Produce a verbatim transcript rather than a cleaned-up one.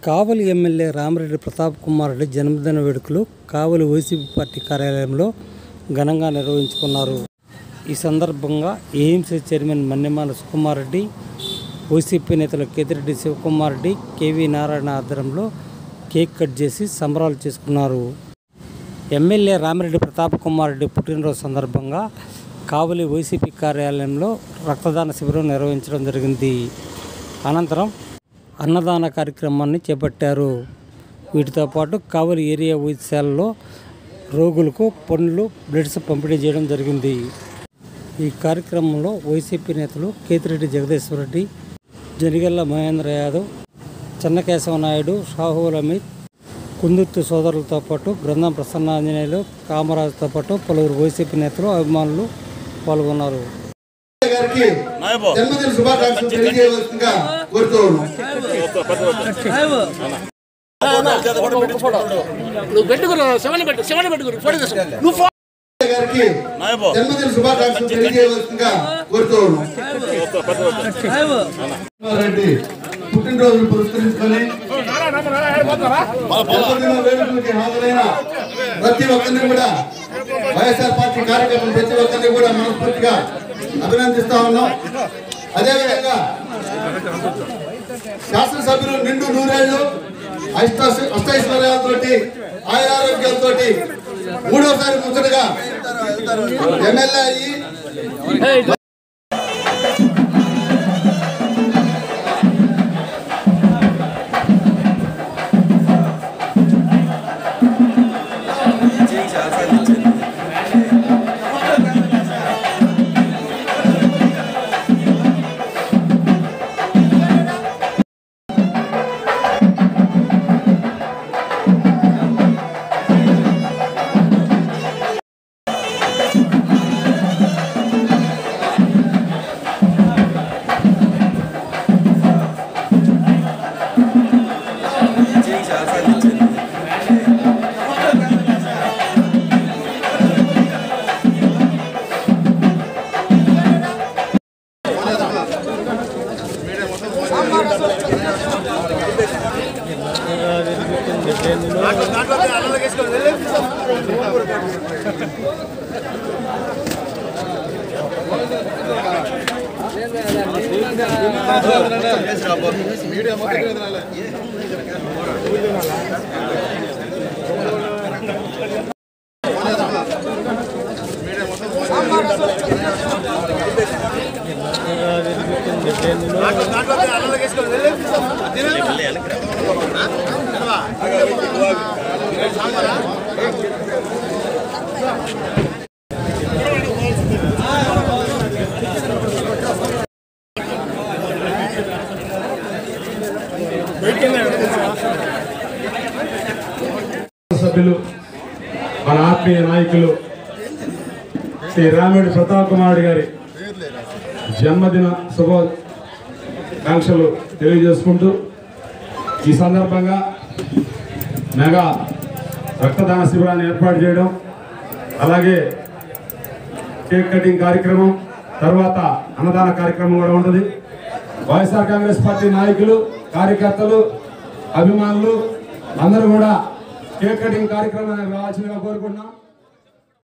కావలి MLA Ramireddy Pratap Kumar Reddy జన్మదిన వేడుకలు కావలి YCP party కార్యాలయంలో ఘనంగా నిర్వహించుకున్నారు. ఈ సందర్భంగా AMC chairman Mannemala Sukumar Reddy, YCP నేతలు కేతిరెడ్డి శివకుమార్ రెడ్డి, కేవీ నారాయణ ఆధ్వర్యంలో కేక్ కట్ చేసి సంబరాలు చేసుకున్నారు. ఎమ్మెల్యే రామిరెడ్డి ప్రతాప్ కుమార్ రెడ్డి పుట్టినరోజు సందర్భంగా కావలి వైసీపీ కార్యాలయంలో రక్తదాన శిబిరం నిర్వహించడం జరిగింది. అనంతరం అన్నదాన కార్యక్రమాన్ని చేపట్టారు. వీటితో పాటు కావలి ఏరియా వైద్యశాలలో రోగులకు పండ్లు, బ్లడ్స్ పంపిణీ చేయడం జరిగింది. ఈ కార్యక్రమంలో వైసీపీ నేతలు కేతిరెడ్డి జగదీశ్వర్ రెడ్డి, జనిగల్ల మహేంద్ర యాదవ్, చెన్నకేశవ నాయుడు, షాహుల్ అమిత్, కుందుర్తి సోదరులతో పాటు గ్రంథం ప్రసన్నాంజనేయులు, కామరాజుతో పాటు పలువురు వైసీపీ నేతలు, అభిమానులు పాల్గొన్నారు. జన్మదిన శుభాకాంక్షలు తెలియజేయవలసిందిగా కోరుతున్నాను. జన్మదిన శుభాకాంక్షలు తెలియజేయవలసిందిగా కోరుతున్నాను. రెడ్డి పుట్టినరోజును పురస్కరించుకొని జన్మదిన వేడుకలకి హాజరైన ప్రతి ఒక్కరిని కూడా వైఎస్ఆర్ పార్టీ కార్యకర్తలు ప్రతి ఒక్కరిని కూడా మనస్ఫూర్తిగా అభినందిస్తా ఉన్నాం. అదేవిధంగా శాసనసభ్యులు నిండు నూరేళ్లు అష్ట అష్టైశ్వర్యాలతో ఆయురారోగ్యాలతో మూడోసారి ముచ్చటగా ఎమ్మెల్యే అయ్యి సభ్యులు మన ఆత్మీయ నాయకులు శ్రీ రామిరెడ్డి ప్రతాప్ కుమార్ గారి జన్మదిన శుభాకాంక్షలు తెలియజేసుకుంటూ ఈ సందర్భంగా మెగా రక్తదాన శిబిరాన్ని ఏర్పాటు చేయడం, అలాగే కేక్ కటింగ్ కార్యక్రమం, తర్వాత అన్నదాన కార్యక్రమం కూడా ఉంటుంది. వైఎస్ఆర్ కాంగ్రెస్ పార్టీ నాయకులు, కార్యకర్తలు, అభిమానులు అందరూ కూడా కేక్ కటింగ్ కార్యక్రమానికి రావాల్సిందిగా కోరుకుంటున్నాం.